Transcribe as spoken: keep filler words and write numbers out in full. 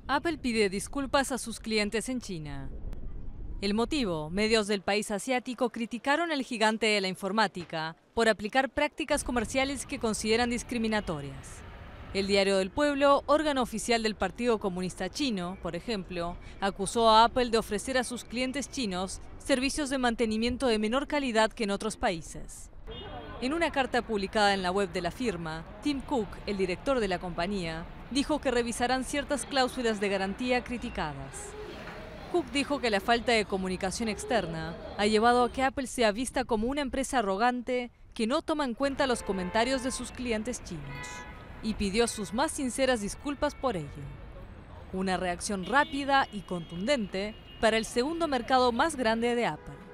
Apple pide disculpas a sus clientes en China. El motivo: medios del país asiático criticaron al gigante de la informática por aplicar prácticas comerciales que consideran discriminatorias. El Diario del Pueblo, órgano oficial del Partido Comunista Chino, por ejemplo, acusó a Apple de ofrecer a sus clientes chinos servicios de mantenimiento de menor calidad que en otros países. En una carta publicada en la web de la firma, Tim Cook, el director de la compañía, dijo que revisarán ciertas cláusulas de garantía criticadas. Cook dijo que la falta de comunicación externa ha llevado a que Apple sea vista como una empresa arrogante que no toma en cuenta los comentarios de sus clientes chinos, y pidió sus más sinceras disculpas por ello. Una reacción rápida y contundente para el segundo mercado más grande de Apple.